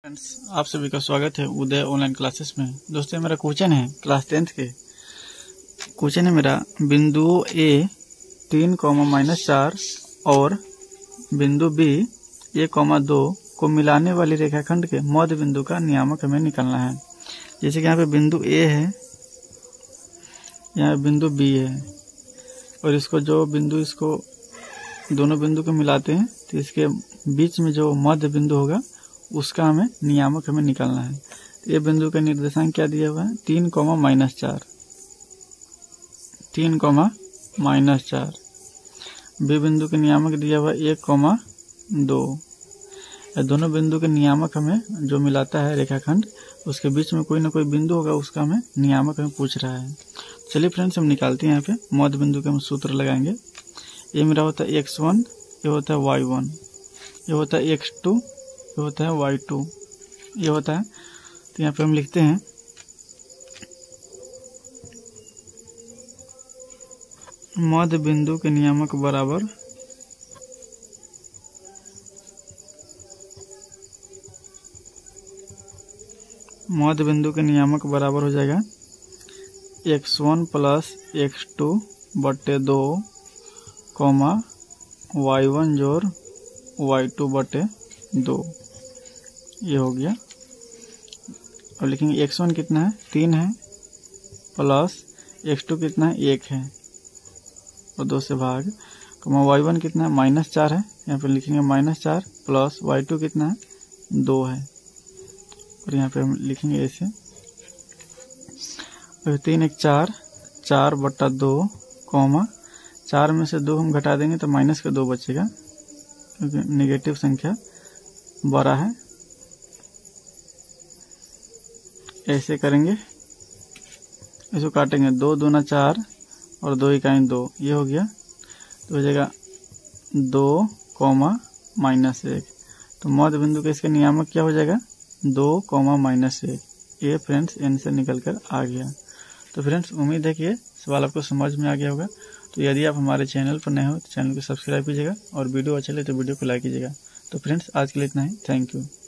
Friends, आप सभी का स्वागत है उदय ऑनलाइन क्लासेस में। दोस्तों, मेरा क्वेश्चन है क्लास 10th के। क्वेश्चन है मेरा, बिंदु ए 3, -4 और बिंदु बी 1, 2 को मिलाने वाली रेखाखंड के मध्य बिंदु का नियामक हमें निकालना है। जैसे कि यहाँ पे बिंदु ए है, यहाँ बिंदु बी है, और इसको जो बिंदु इसको दोनों बिंदु को मिलाते हैं तो इसके बीच में जो मध्य बिंदु होगा उसका नियामक हमें निकालना है। तो ये बिंदु का निर्देशांक क्या दिया हुआ है? 3, -4। बी बिंदु का नियामक दिया हुआ है 1, 2। दोनों बिंदु के नियामक हमें जो मिलाता है रेखाखंड, उसके बीच में कोई ना कोई बिंदु होगा, उसका नियामक हमें पूछ रहा है। चलिए फ्रेंड्स, हम निकालते हैं। यहाँ पे मध्य बिंदु के हम सूत्र लगाएंगे। ये मेरा होता है x1, ये होता है y1, ये होता है x2, ये होता है y2, ये होता है। तो यहाँ पे हम लिखते हैं मध्य बिंदु के नियामक बराबर हो जाएगा x1 + x2 बटे 2, y1 जोड़ y2 बटे 2। ये हो गया। और लिखेंगे x1 कितना है? 3 है, प्लस x2 कितना है? 1 है, और 2 से भाग, y1 कितना है? -4 है। यहाँ पे लिखेंगे -4 प्लस y2 कितना है? 2 है, और यहाँ पे हम लिखेंगे ऐसे। 3 1 4, 4 बटा 2, 4 में से 2 हम घटा देंगे तो -2 बचेगा, क्योंकि नेगेटिव संख्या बड़ा है। ऐसे करेंगे, इसको काटेंगे, 2 दूना 4 और 2 इकाई 2, ये हो गया। तो हो जाएगा 2, -1। तो मध्य बिंदु का इसका नियामक क्या हो जाएगा? 2, -1। ये फ्रेंड्स आंसर निकल कर आ गया। तो फ्रेंड्स, उम्मीद है कि ये सवाल आपको समझ में आ गया होगा। तो यदि आप हमारे चैनल पर नए हो तो चैनल को सब्सक्राइब कीजिएगा, और वीडियो अच्छा लगे तो वीडियो को लाइक कीजिएगा। तो फ्रेंड्स, आज के लिए इतना ही। Thank you.